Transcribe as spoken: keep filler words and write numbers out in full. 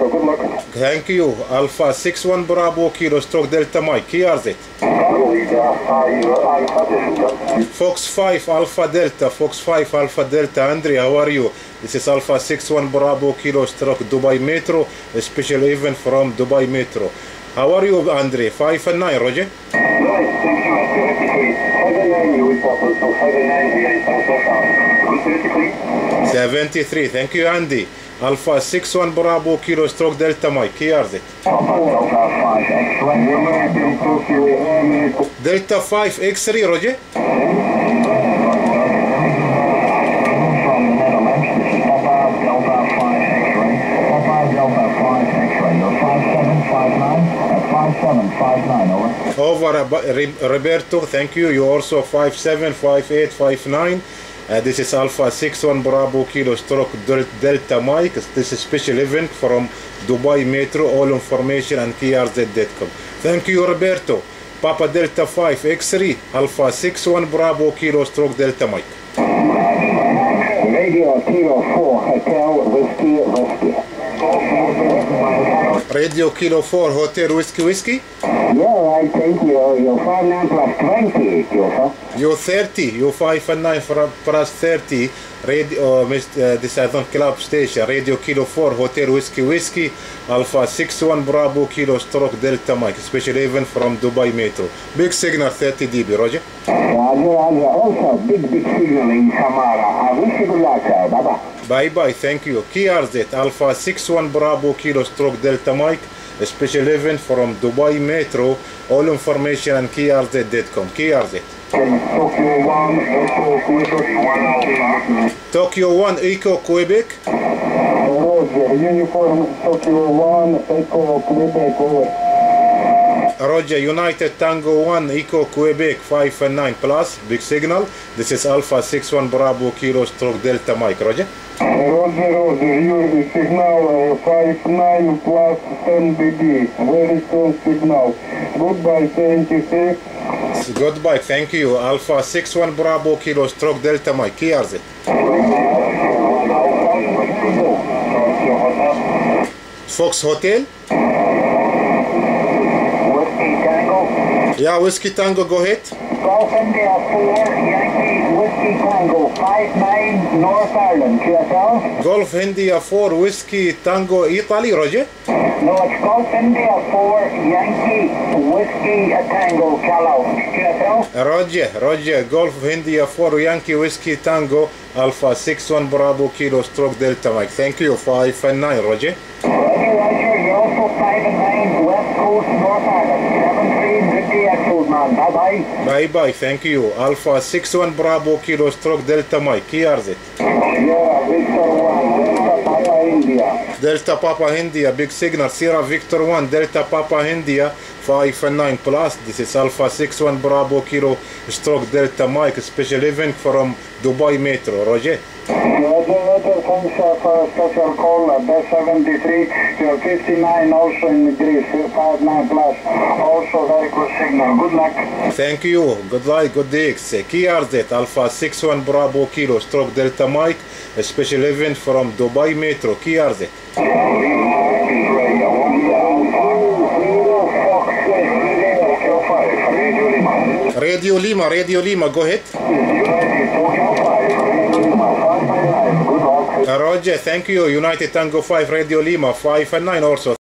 Echo. Good luck. Thank you. Alpha six one Bravo Kilo Stroke Delta Mike. Key R Z. Fox five Alpha Delta. Fox five Alpha Delta. Andre, how are you? This is Alpha six one Bravo Kilo Stroke Dubai Metro. A special event from Dubai Metro. How are you, Andre? five and nine, Roger? seventy-three. Thank you, Andy. Alpha six one Bravo Kilo Stroke Delta Mike. Key R Z. Delta five X-ray, Roger? Over, uh, Roberto, thank you. You also five seven, five eight, five nine. Uh, this is Alpha six one Bravo Kilo Stroke Delta Mike. This is special event from Dubai Metro. All information on K R Z dot com. Thank you, Roberto. Papa Delta five X-ray Alpha six one Bravo Kilo Stroke Delta Mike. Radio Kilo four Hotel Whiskey Whiskey. Radio Kilo four Hotel Whiskey Whiskey. Yeah, I think you you five nine plus twenty, you You thirty. You five and nine for plus thirty. Radio, uh, this I don't club station. Radio Kilo four Hotel Whiskey Whiskey Alpha six one Bravo Kilo Stroke Delta Mike. Special event from Dubai Metro. Big signal thirty D B. Roger. Roger, Roger. Also big big signal in Samara. I wish you good luck. Bye bye. Bye bye. Thank you. K R Z Alpha six one Bravo Kilo Stroke Delta Mike. A special event from Dubai Metro. All information on K R Z dot com. K R Z. Tokyo one, Echo Quebec. Tokyo one, Echo Quebec. Roger, uniform Tokyo one, Echo Quebec. Roger, United Tango one, Echo Quebec five and nine plus. Big signal. This is Alpha six one Bravo Kilo Stroke Delta Mike. Roger. Roger, Roger, your signal uh, five nine plus ten B B. Very strong signal. Goodbye, thank you, sir. Goodbye, thank you. Alpha six one Bravo Kilo Stroke Delta Mike. K R Z. Fox Hotel. Whiskey Tango. Yeah, Whiskey Tango, go ahead. Golf India four, Yankee Whiskey Tango, five nine North Ireland, Q S L. Golf India four, Whiskey Tango, Italy, Roger. No, it's Golf India four, Yankee Whiskey Tango, Calo, Q S L. Roger, Roger, Golf India four, Yankee Whiskey Tango, Alpha six one Bravo Kilo Stroke Delta Mike. Thank you, five and nine, Roger. Roger, Roger, you're also five and nine West Coast, North Ireland, seven three, good day, excellent man, bye bye. Bye bye, thank you. Alpha six one Bravo Kilo Stroke Delta Mike. K R Z. Yeah, Victor one, Delta Papa India. Delta Papa India, big signal. Sierra Victor one, Delta Papa India, five and nine plus. This is Alpha six one Bravo Kilo Stroke Delta Mike. Special event from Dubai Metro. Roger. Roger, Roger, thanks uh, for a special call. Uh, Best seventy-three, you're fifty-nine also in Greece, five nine plus. Also very good signal. Good luck. Thank you. Good luck, good day. K R Z Alpha six one Bravo Kilo Stroke Delta Mike. A special event from Dubai Metro. K R Z. Radio Lima, Radio Lima, go ahead. Uh, Roger, thank you. United Tango five, Radio Lima, five and nine also.